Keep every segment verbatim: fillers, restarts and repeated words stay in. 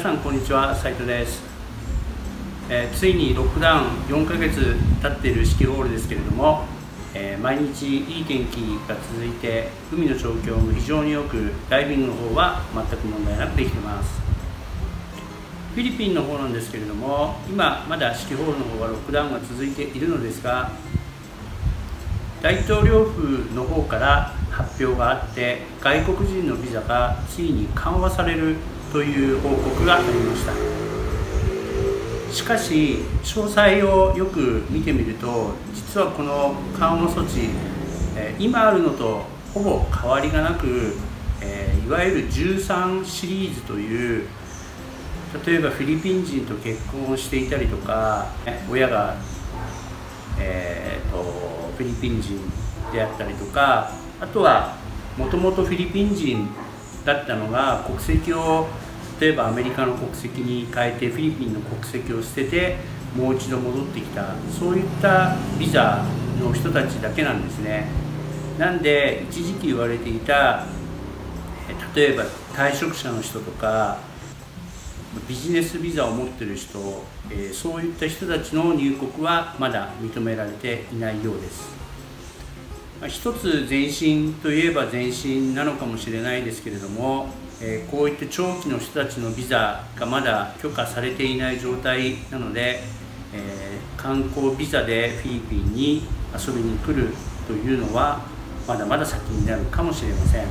さんこんにちは、斉藤です。えー、ついにロックダウンよんかげつ経っている四季ホールですけれども、えー、毎日いい天気が続いて海の状況も非常によく、ダイビングの方は全く問題なくできています。フィリピンの方なんですけれども、今まだ四季ホールの方はロックダウンが続いているのですが、大統領府の方から発表があって、外国人のビザがついに緩和されるという報告がありました。しかし詳細をよく見てみると、実はこの緩和措置、今あるのとほぼ変わりがなく、いわゆるじゅうさんシリーズという、例えばフィリピン人と結婚をしていたりとか、親が、えー、とフィリピン人であったりとか、あとはもともとフィリピン人だったのが国籍を例えばアメリカの国籍に変えてフィリピンの国籍を捨ててもう一度戻ってきた、そういったビザの人たちだけなんですね。なんで一時期言われていた、例えば退職者の人とかビジネスビザを持っている人、そういった人たちの入国はまだ認められていないようです。一つ前進といえば前進なのかもしれないですけれども、こういった長期の人たちのビザがまだ許可されていない状態なので、観光ビザでフィリピンに遊びに来るというのはまだまだ先になるかもしれません。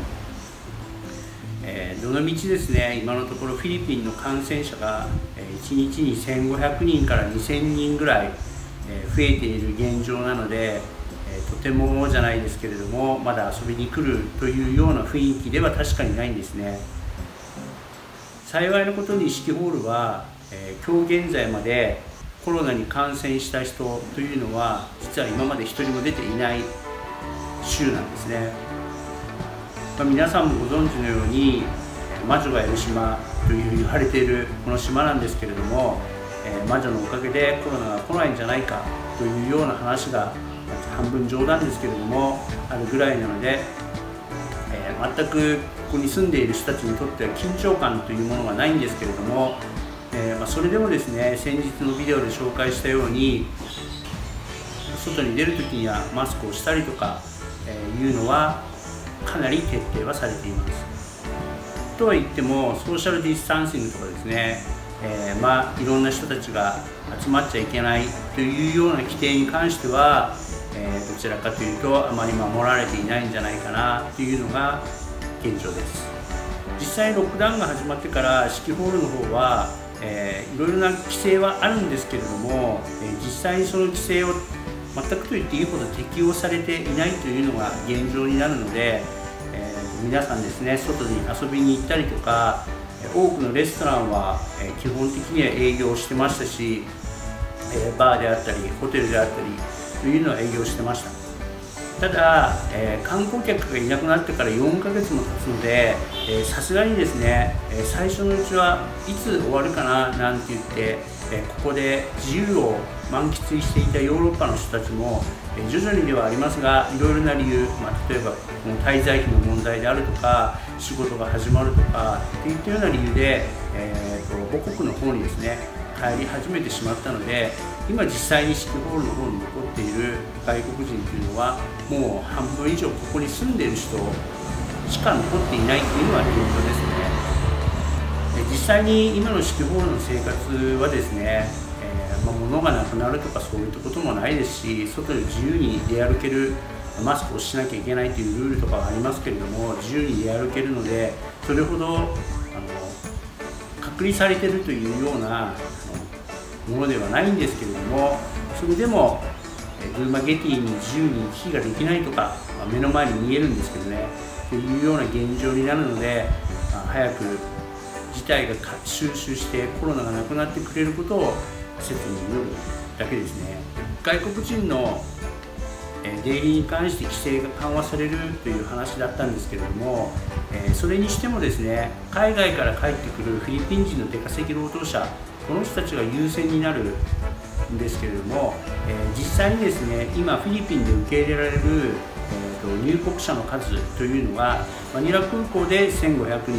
どのみちですね、今のところフィリピンの感染者がいちにちにせんごひゃくにんからにせんにんぐらい増えている現状なので、とてもじゃないですけれども、まだ遊びに来るというような雰囲気では確かにないんですね。幸いなことに四季ホールは、えー、今日現在までコロナに感染した人というのは実は今まで一人も出ていない州なんですね。まあ、皆さんもご存知のように魔女がいる島という言われているこの島なんですけれども、えー、魔女のおかげでコロナが来ないんじゃないかというような話が半分冗談ですけれどもあるぐらいなので、えー、全くここに住んでいる人たちにとっては緊張感というものがないんですけれども、えーまあ、それでもですね、先日のビデオで紹介したように外に出るときにはマスクをしたりとか、えー、いうのはかなり徹底はされています。とは言ってもソーシャルディスタンシングとかですね、えー、まあいろんな人たちが集まっちゃいけないというような規定に関しては、えー、どちらかというとあまり守られていないんじゃないかなというのが現状です。実際ロックダウンが始まってから四季ホールの方は、えー、いろいろな規制はあるんですけれども、えー、実際にその規制を全くと言っていいほど適用されていないというのが現状になるので、えー、皆さんですね、外に遊びに行ったりとか、多くのレストランは、えー、基本的には営業してましたし、えー、バーであったりホテルであったりというのは営業してました。ただ、えー、観光客がいなくなってからよんかげつも経つので、さすがにですね、えー、最初のうちはいつ終わるかななんて言って、えー、ここで自由を満喫していたヨーロッパの人たちも、えー、徐々にではありますがいろいろな理由、まあ、例えばこの滞在費の問題であるとか仕事が始まるとかっていったような理由で、えー、と母国の方にですね帰り始めてしまったので、今実際に四季ホールの方に残っている外国人というのはもう半分以上ここに住んでいる人しか残っていないというのが現状ですね。実際に今の四季ホールの生活はですね、えーまあ、物がなくなるとかそういったこともないですし、外で自由に出歩ける、マスクをしなきゃいけないというルールとかはありますけれども、自由に出歩けるのでそれほどあの隔離されているというようなものではないんですけれども、それでもルーマゲティに自由に行き来ができないとか、まあ、目の前に見えるんですけどねというような現状になるので、まあ、早く事態が収拾してコロナがなくなってくれることを切に祈るだけですね。外国人の出入りに関して規制が緩和されるという話だったんですけれども、それにしてもですね、海外から帰ってくるフィリピン人の出稼ぎ労働者、この人たちが優先になるんですけれども、実際にですね、今フィリピンで受け入れられる入国者の数というのがマニラ空港でせんごひゃくにん、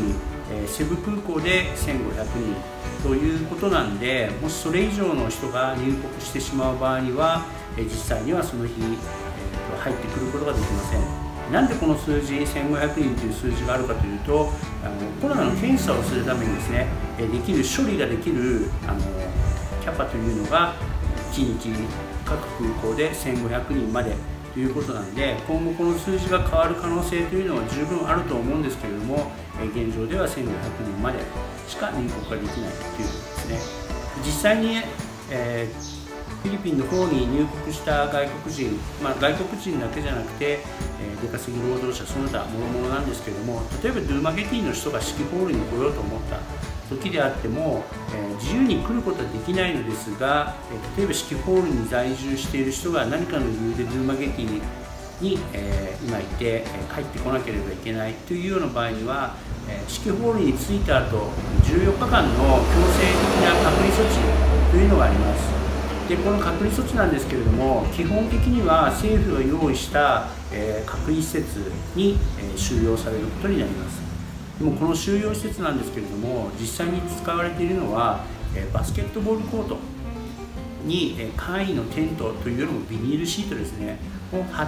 えー、セブ空港でせんごひゃくにんということなんで、もしそれ以上の人が入国してしまう場合には、えー、実際にはその日、えー、と入ってくることができません。なんでこの数字せんごひゃくにんという数字があるかというと、あのコロナの検査をするためにですね、できる処理ができるあのキャパというのがいちにち各空港でせんごひゃくにんまでということなんで、今後この数字が変わる可能性というのは十分あると思うんですけれども、現状ではせんごひゃくにんまでしか入国ができないということですね。実際に、えーフィリピンの方に入国した外国人、まあ、外国人だけじゃなくて、えー、出稼ぎ労働者その他諸々なんですけれども、例えばドゥーマゲティの人がシティホールに来ようと思った時であっても、えー、自由に来ることはできないのですが、えー、例えばシティホールに在住している人が何かの理由でドゥーマゲティに、えー、今いて、えー、帰ってこなければいけないというような場合には、えー、シティホールに着いた後じゅうよっかかんの強制的な隔離措置というのがあります。でこの隔離措置なんですけれども、基本的には政府が用意した、えー、隔離施設に、えー、収容されることになります。でもこの収容施設なんですけれども、実際に使われているのは、えー、バスケットボールコートに、えー、簡易のテントというよりもビニールシートですねを張って、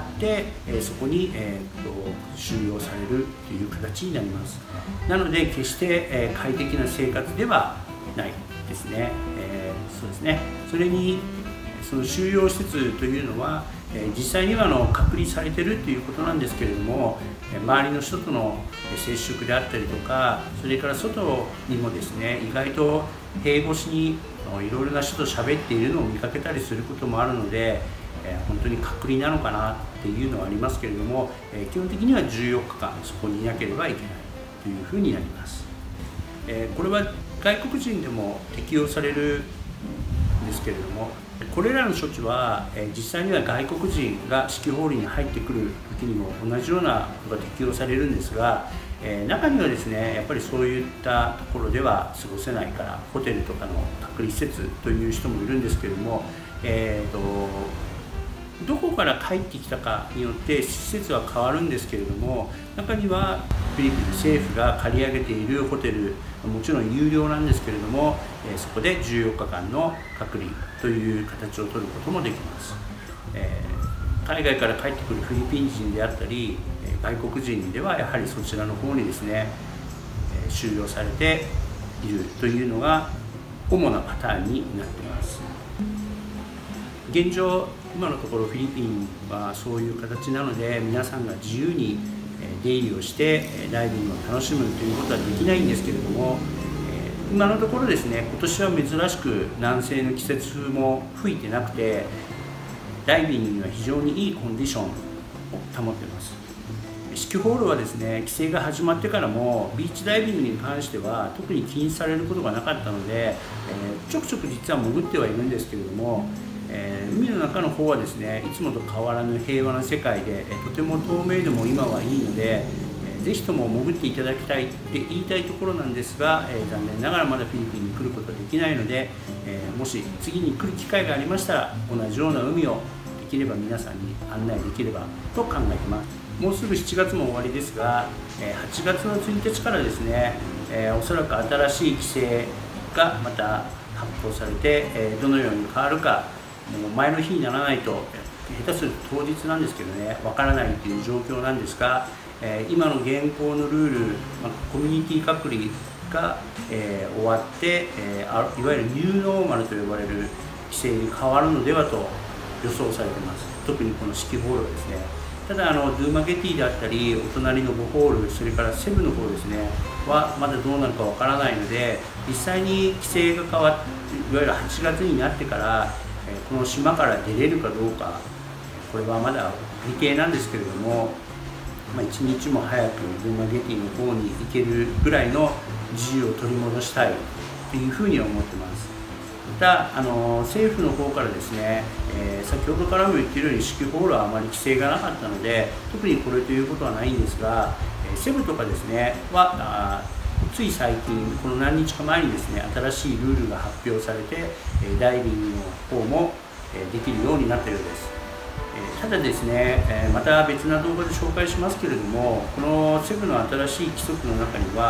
えー、そこに、えー、と収容されるという形になります。なので決して、えー、快適な生活ではないですね。えー、そうですね。それにその収容施設というのは、えー、実際にはあの隔離されているということなんですけれども、えー、周りの人との接触であったりとか、それから外にもですね、意外と塀越しにいろいろな人と喋っているのを見かけたりすることもあるので、えー、本当に隔離なのかなっていうのはありますけれども、えー、基本的にはじゅうよっかかんそこにいなければいけないというふうになります。えー、これは外国人でも適用されるんですけれども、これらの処置は、えー、実際には外国人がシティホールに入ってくる時にも同じようなことが適用されるんですが、えー、中にはですね、やっぱりそういったところでは過ごせないからホテルとかの隔離施設という人もいるんですけれども、えーとどこから帰ってきたかによって施設は変わるんですけれども、中にはフィリピン政府が借り上げているホテル、もちろん有料なんですけれども、えそこでじゅうよっかかんの隔離という形を取ることもできます。えー、海外から帰ってくるフィリピン人であったり、外国人ではやはりそちらの方にですね、収容されているというのが主なパターンになっています。現状今のところフィリピンはそういう形なので、皆さんが自由に出入りをしてダイビングを楽しむということはできないんですけれども、今のところですね、今年は珍しく南西の季節も吹いてなくて、ダイビングには非常にいいコンディションを保っています。シティホールはですね、規制が始まってからもビーチダイビングに関しては特に禁止されることがなかったので、えー、ちょくちょく実は潜ってはいるんですけれども、えー、海の中の方はですね、いつもと変わらぬ平和な世界で、えー、とても透明度も今はいいので、えー、ぜひとも潜っていただきたいって言いたいところなんですが、えー、残念ながらまだフィリピンに来ることはできないので、えー、もし次に来る機会がありましたら、同じような海をできれば皆さんに案内できればと考えています。もうすぐしちがつも終わりですが、はちがつのついたちからですね、おそらく新しい規制がまた発行されて、どのように変わるか、もう前の日にならないと、下手すると当日なんですけどね、わからないという状況なんですが、今の現行のルール、コミュニティ隔離が終わって、いわゆるニューノーマルと呼ばれる規制に変わるのではと予想されています。特にこのシティホールはですね。ただあのドゥーマゲティであったり、お隣のごホール、それからセブの方ですねはまだどうなるかわからないので、実際に規制が変わって、いわゆるはちがつになってからこの島から出れるかどうか、これはまだ未定なんですけれども、まあ、一日も早くドゥーマゲティの方に行けるぐらいの自由を取り戻したいというふうに思ってます。またあの政府の方からですね、えー、先ほどからも言っているようにシティホールはあまり規制がなかったので、特にこれということはないんですが、えー、セブとかですねはつい最近、この何日か前にですね、新しいルールが発表されて、えダイビングの方もできるようになったようです。えただですね、えまた別な動画で紹介しますけれども、このセブの新しい規則の中には、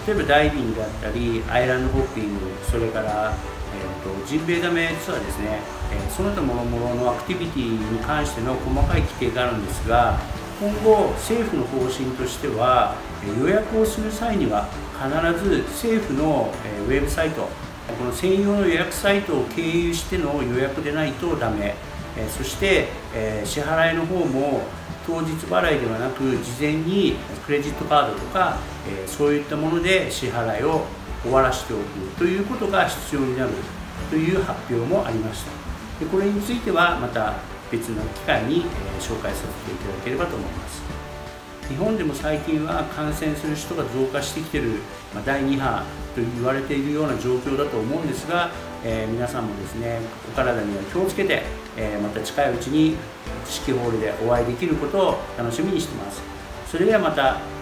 例えばダイビングであったりアイランドホッピング、それから、えー、とジンベエザメツアーですね、えー、その他諸々のアクティビティに関しての細かい規定があるんですが、今後政府の方針としては予約をする際には必ず政府のウェブサイト、この専用の予約サイトを経由しての予約でないとダメ、そして支払いの方も当日払いではなく事前にクレジットカードとかそういったもので支払いを終わらせておくということが必要になるという発表もありました。でこれについてはまた別の機会に紹介させていただければと思います。日本でも最近は感染する人が増加してきている、まあ、だいに波と言われているような状況だと思うんですが、えー、皆さんもですね、お体には気をつけて、えー、また近いうちに四季ホールでお会いできることを楽しみにしています。それではまた